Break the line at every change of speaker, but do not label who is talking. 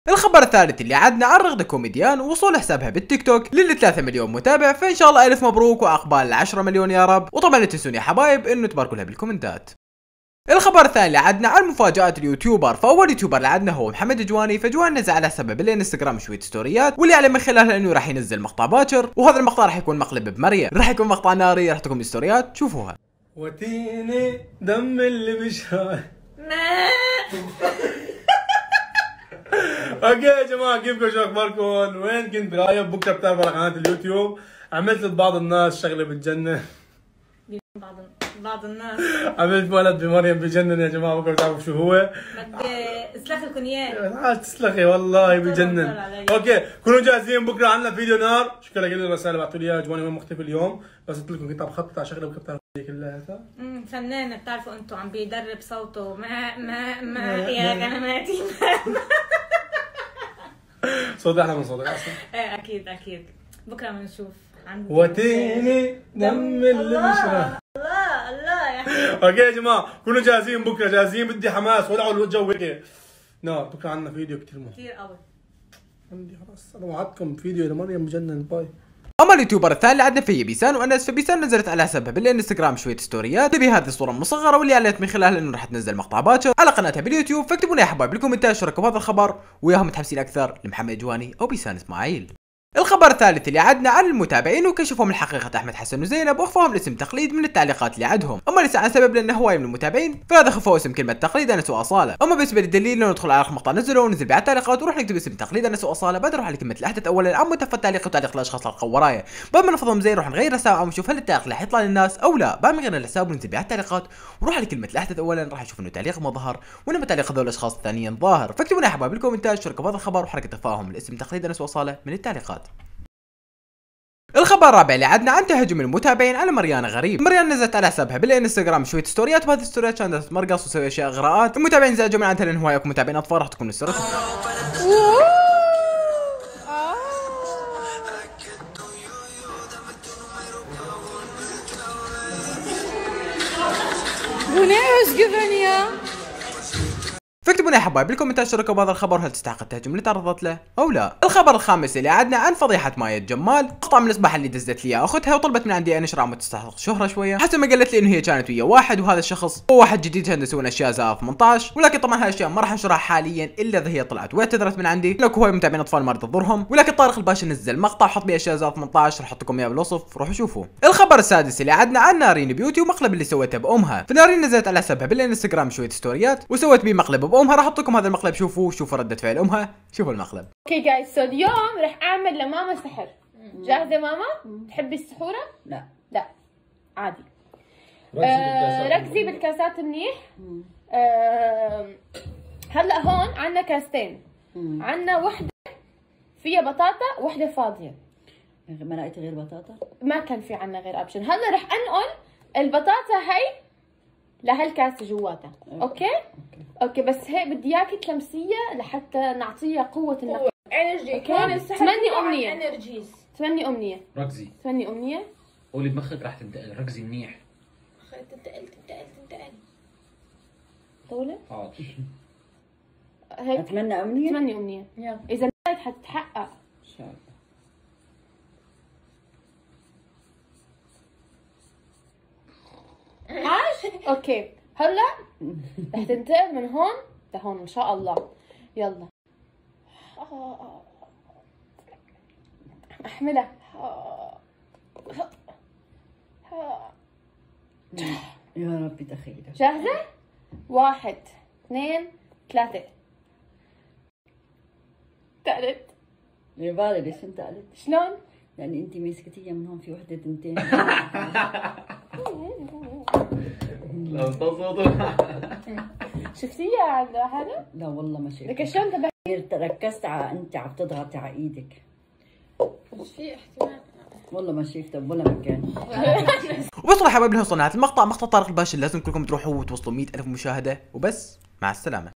الخبر الثالث اللي عدنا عن رغدة كوميديان ووصول حسابها بالتيك توك لل 3 مليون متابع، فان شاء الله الف مبروك وعقبال 10 مليون يا رب. وطبعا لا تنسون يا حبايب انه تباركوا لها بالكومنتات. الخبر الثاني اللي عدنا عن مفاجآت اليوتيوبر، فاول يوتيوبر اللي عدنا هو محمد جواني. فجوان نزل على حسابه بالانستغرام شويه ستوريات واللي علم من خلالها انه راح ينزل مقطع باكر، وهذا المقطع راح يكون مقلب بمريم، راح يكون مقطع ناري، راح تكون ستوريات شوفوها.
وتيني دم اللي بيشرب. اوكي يا جماعه، كيفكم؟ شو اخباركم؟ وين كنت غايب؟ بكره بتابع على قناه اليوتيوب. عملت لبعض الناس شغله بتجنن.
بعض الناس
عملت ولد بمريم بجنن يا جماعه، بكره بتعرفوا شو هو.
بدي اسلخ لكم اياه.
لا تسلخي والله بجنن. اوكي كونوا جاهزين، بكره عندنا فيديو نار. شكرا لكل الرسائل اللي بعثوا لي اياها. جواني وين مختفي اليوم؟ بس قلت لكم كنت عم بخطط على شغله بكره بتعرفوا كلها.
فنان بتعرفوا انتم، عم بيدرب صوته ما يا غنماتي.
صوتي احلى من صوتك اصلا.
ايه اكيد بكره بنشوف.
وتيني دم اللي بيشرب.
الله يا حبيبي.
اوكي يا جماعه كونوا جاهزين، بكره جاهزين. بدي حماس، ولعوا الجو هيك نار. بكره عندنا فيديو كثير مهم
كثير قوي.
عندي خلاص انا وعدتكم فيديو لمريم بجنن. باي.
اما اليوتيوبر الثاني اللي عندنا فيه بيسان وانس، فبيسان نزلت على حسابها بالانستغرام شويه ستوريات بهذه الصوره المصغره واللي اعلنت من خلالها انه راح تنزل مقطع باكر على قناتها باليوتيوب. فاكتبوا لي يا حبايب بالكومنتات شو رايكم بهذا الخبر، وياهم متحمسين اكثر لمحمد جواني او بيسان اسماعيل. الخبر الثالث اللي عدنا عن المتابعين وكشفوا من حقيقة أحمد حسن وزينب واخفوهم الاسم تقليد من التعليقات اللي عندهم. أما ليس عن سبب لأن هواية من المتابعين فهذا خفوا اسم كلمة تقليد أنس وأصالة. أما بالنسبة للدليل لو ندخل على مقطع نزله وننزل بعد التعليقات وروح نكتب اسم تقليد أنس وأصالة، بعد نروح على كلمة الأحدث أولا عم متفق التعليق وتعليق الأشخاص اللي لقوا ورايا. بعد ما نفضهم زي نروح نغير الحساب عم نشوف هل التعليق راح يطلع للناس أو لا. بعد ما غيرنا الحساب وننزل بعد التعليقات ونروح على كلمة الأحدث أولا راح نشوف إنه تعليق ما ظهر، وإنما تعليق هذول الأشخاص الثانيين ظاهر. فاكتبوا لي يا حبايب بالكومنتات شو رايكم بهذا الخبر وحركة إخفائهم الاسم تقليد أنس وأصالة من التعليقات. الخبر الرابع اللي عدنا عن تهجم المتابعين على مريان غريب. مريان نزلت على حسابها بالانستغرام شويه ستوريات، وهذه الستوريات كانت تتمرقص وتسوي اشياء اغراءات. المتابعين زعجوا من عنها لان هوايكم متابعين اطفال راح تكون الستوريات. فاكتبوا لي يا حبايب بالكومنتات شو رايكم بهذا الخبر، هل تستحق التهجم اللي تعرضت له او لا. الخبر الخامس اللي عدنا عن فضيحه مايا جمال، مقطع من الاسباح اللي دزت لي اختها وطلبت من عندي انشر عم تستحق شهره شويه، حسب ما قالت لي انه هي كانت ويا واحد وهذا الشخص هو واحد جديد كان يسوون اشياء زي 18، ولكن طبعا هالاشياء ما راح انشرها حاليا الا اذا هي طلعت واعتذرت من عندي. لك هواي متابعين اطفال ما تضرهم، ولكن طارق الباشا نزل مقطع حط بيه اشياء زي 18، راح احط لكم اياه بالوصف روحوا شوفوا. الخبر السادس اللي عدنا عن نارين بيوتي ومقلب اللي سوته بامها. فنارين نزلت على حسابها بالانستغرام شويه ستوريات وسوت بيه مقلب بامها، راح احط لكم هذا المقلب شوفوا ردة فعل امها، شوفوا المقلب.
اوكي جايز، سو اليوم رح اعمل لماما سحر. جاهزه ماما؟ تحبي السحوره؟ لا عادي. ركزي بالكاسات منيح. هلا هون عندنا كاستين، عندنا وحده فيها بطاطا وحده فاضيه.
ما لقيت غير بطاطا؟
ما كان في عندنا غير اوبشن. هلا رح انقل البطاطا هي لهالكاسه جواتها. اوكي بس هيك بدي اياكي تلمسيها لحتى نعطيها قوه النقل.
انرجي. كمان السحر
تمني امنيه.
انرجيز.
تمني امنيه.
ركزي.
تمني امنيه.
قولي بمخك راح تنتقل، ركزي منيح.
تنتقل.
طولة؟
حاضر.
هيك
اتمنى امنيه.
تمني امنيه.
يلا.
اذا نقلت حتتحقق
ان شاء الله.
عاش؟ اوكي هلا رح تنتقل من هون لهون ان شاء الله. يلا احملها.
يا ربي دخيلة.
جاهزة؟ 1 2 3. انتقلت.
يا بالي ليش انتقلت؟
شلون؟
يعني انت مسكتيها من هون في وحدة تنتين.
لو انتصرتوا.
شفتيها عند هذا؟
لا والله ما شفت.
لك شلون تبهت؟
ركزت على انت عم تضغطي على ايدك.
مش في احتمال.
والله ما شفتها بولا مكان.
وبس يا حبايبي، وصلنا لنهايه المقطع. مقطع طارق الباشا لازم كلكم تروحوا وتوصلوا 100,000 مشاهده وبس. مع السلامه.